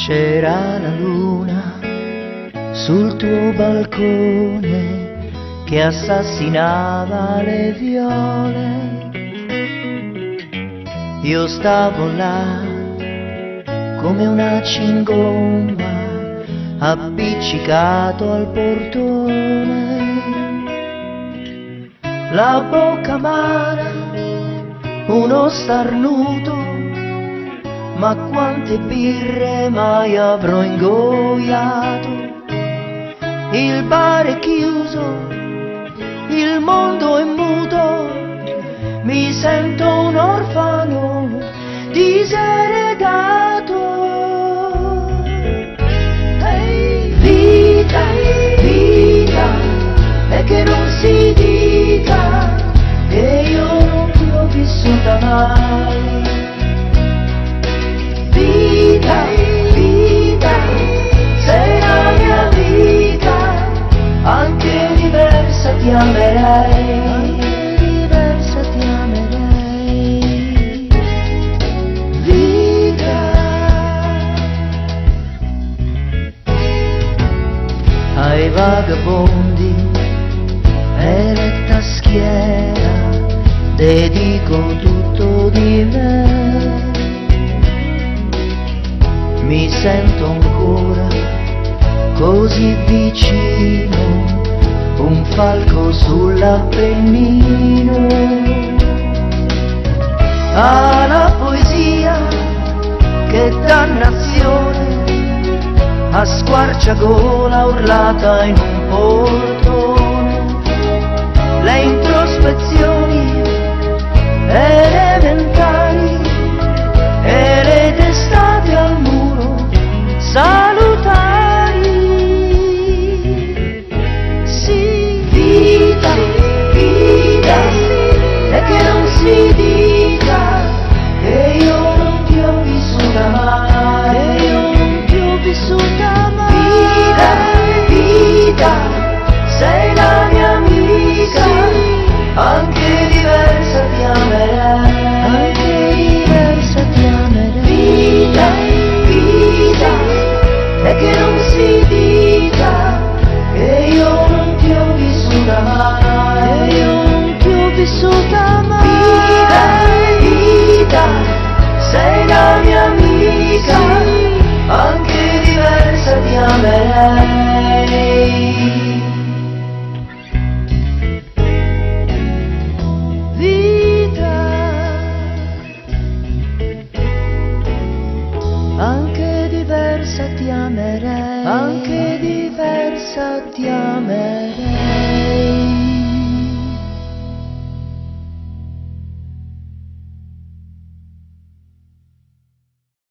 C'era la luna sul tuo balcone che assassinava le viole. Io stavo là come una cingomba appiccicato al portone, la bocca amara, uno starnuto, ma quante birre mai avrò ingoiato. Il bar è chiuso, il mondo è muto, mi sento un orfano diseredato. Ehi, vita, vita, e che non si dica che io non ti ho vissuta mai. Vita, vita, sei la mia vita, anche diversa ti amerei, anche diversa ti amerei. Vita, ai vagabondi eretta schiera dedico tutto di me. Mi sento ancora così vicino, un falco sull'Appennino. Ah, la poesia, che dannazione, a squarciagola urlata in un portone. Le introspezioni elementari e le testate al muro salutari. Sì, vita, vita, e che non si dica che io non ti ho vissuta mai, che io non ti ho vissuta mai. Vita, vita, sei la mia amica, anche diversa ti amerei, anche diversa ti amerei. Vita, vita, e che non si dica che io non ti ho vissuta mai, che io non ti ho vissuta mai. Vita, vita, sei la mia amica, anche diversa ti amerei. Anche diversa ti amerei, anche diversa ti amerei.